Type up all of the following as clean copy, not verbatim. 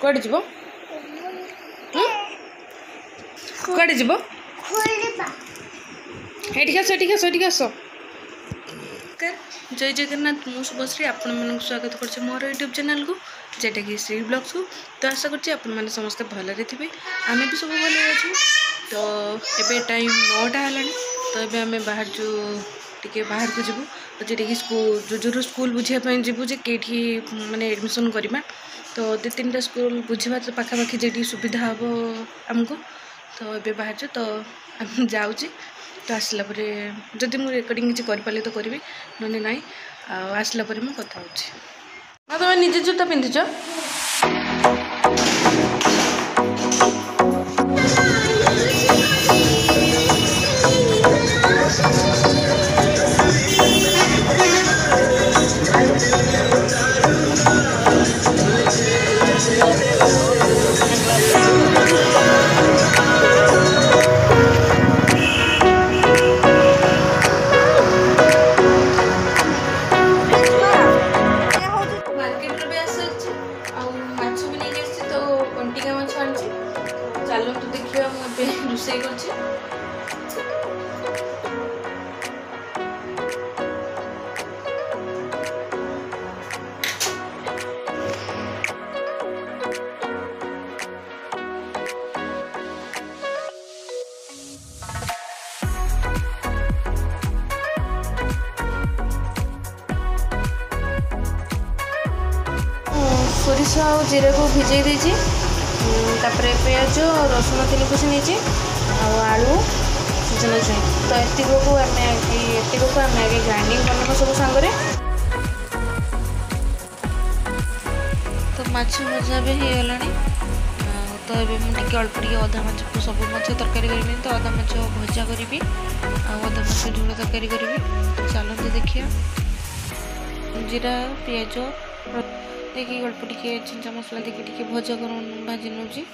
कड़े जीव कड़े जीव एठी आस जय जगन्नाथ मु शुभश्री आपण मन स्वागत कर मोर यूट्यूब चैनल को जेटा कि श्री ब्लॉग्स को। तो आशा कर समस्ते भलरे थे आम भी सब भल अच्छे। तो एबे टाइम 9टा है तो एबे आम बाहर जो टे बाहर को जीवु तो जेटा स्कूल जो स्कूल बुझापी जीवु जे कई माने एडमिशन करवा। तो 2-3टा स्कूल बुझा तो पाखापाखि जेटी सुविधा हम आमको तो ये बाहर तो जाऊँगी। तो आसला परे जदि मु रेकर्डिंग किसी करें तो करी ना ना आसला परे मु कथा हो। तुम निजे जूता पिंधिच चलो तो देखिए मुझे रोषे कर सोरिष आ जीरा को भिजई देछि तापर पियाज रसुण 3 कुछ नहीं आलू सुजन छुई तो एतिक को आम आगे ग्राइंडिंग करना सब सांगरे। तो माछ भजा भी हो गला तो ये मुझे अल्प टे अधा माछ को सब माछ तरकारी करी तो अधा माछ भजा करी अधा माछ झोल तरकारी करी। चलते देखिए जीरा पियाज देखिए अल्प टे चिंचा मसला देखिए भजा कर भाजी नौजी।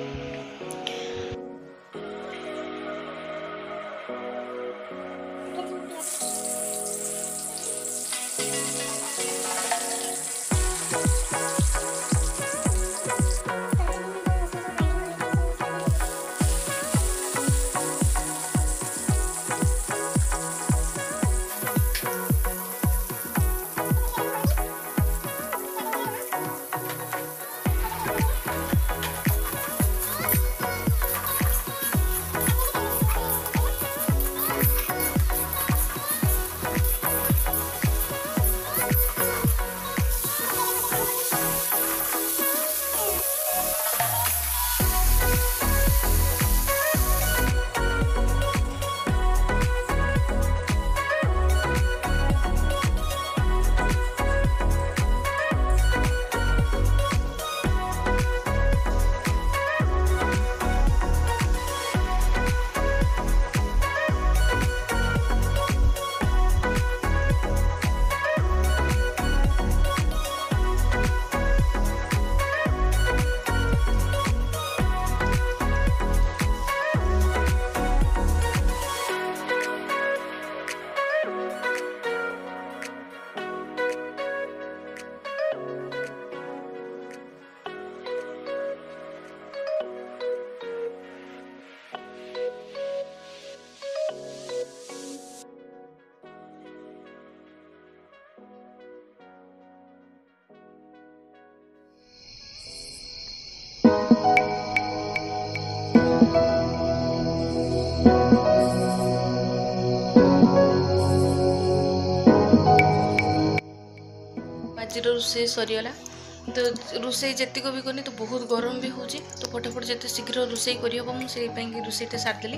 आज रोषे सरीगला तो रोषे जीक भी करनी तो बहुत गरम भी हो तो फटाफट जिते शीघ्र रोषे करहब मुझे रोषेटा सारिदेली।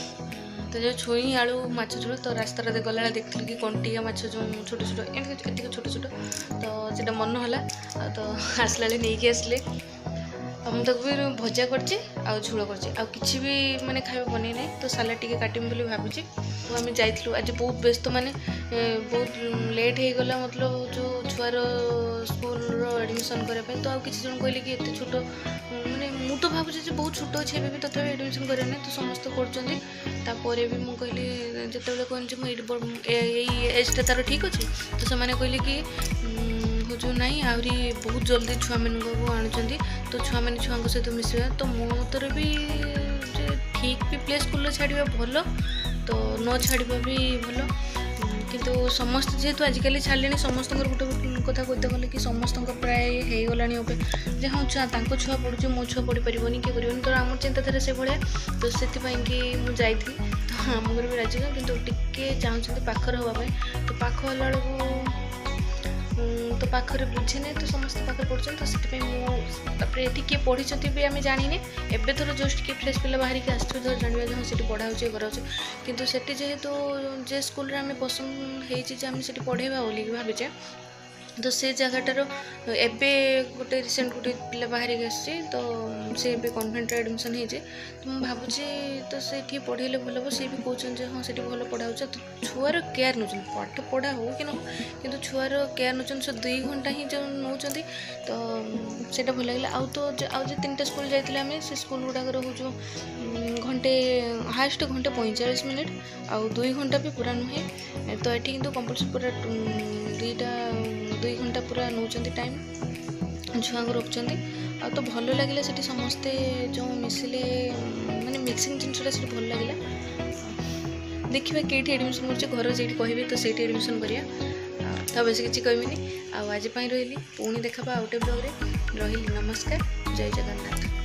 तो जो छुई आलू माछ झोल तो रास्ता गला देखी कि कंटिया माछ जो छोट छोट एत छोट छोट तो सीटा मन है तो आसला नहीं आसले हम तक भी भजा करछे आ झोल करछे आ किछि भी माने खाଇବା बनै नै तो सालाड टिके काटिम बोली भाबुछि। तो आम जाइलु आज बहुत व्यस्त माने बहुत लेट हो गला मतलब जो छुआर स्कूल एडमिशन करने तो आ किछि जन कहले कि एते छोट माने मु तो भाबुछि बहुत छोट अच्छे भी तथा एडमिशन करने तो समस्त कर भी मु कहली जिते कहूँ एजटा तार ठीक अच्छे तो से कहले कि हूँ जो नहीं आहरी बहुत जल्दी छुआ मान को आणुचंदी तो छुआ मैंने छुआ सहित मिसवा तो मो तर भी ठीक भी प्ले स्कूल छाड़ा भल तो न छाड़ा भी भल किंतु समस्त जेहेतु आजिकल छाड़े समस्त गोटे कथा कहते गले कि समस्त प्राय हो गला जे हाँ छुआ छुआ पढ़ुचे मो छुआ पढ़ी पारन किए कर तो आम चिंताधारा से भाया तो से मुझे तो आम घर भी राजी कितु टे चाहते पाखर हाँपाई तो पाख होला तो पाखे बुझे तो समस्त पाखे पढ़ुन तो से किए पढ़ी भी आम जाने एवं थर जस्ट किए फ्रेश पिला बाहर की आसो थर जानवा हाँ से पढ़ा कराऊे कितु से जेहेतु जे स्कूल आम पसंद होती पढ़ेगा बोल भावचे तो से जगटार एवं गोटे रिसेंट गोटे पिला बाहर आसी तो से कन्वेंट एडमिशन हो तो मुझे भावुची तो से पढ़े भल हम सी भी कहते हाँ से भल पढ़ा तो छुआर केयर नौ पाठ पढ़ा हो कि न कि छुआर केयर नौ से 2 घंटा ही जो नौ तो से भल लगे आउ तो आज 3टा स्कूल जाते आम से स्कूल गुड़ाक हो घंटे हाएस्ट घंटे 45 मिनिट आउ 2 घंटा भी पूरा नुहे तो ये कि कंपलसरी पूरा 2 घंटा पूरा नौ टाइम छुआ को रखुच्च आ तो भल लगे से समस्ते जो मिसिले माने मिक्सिंग जिनसा से भल लगे देखिए कई एडमिशन कर घर से कहे तो से एडमिशन करा तो बेस किसी कहबिनी आज रही पुणी देखा आउटे ब्लॉग रे रही नमस्कार जय जगन्नाथ।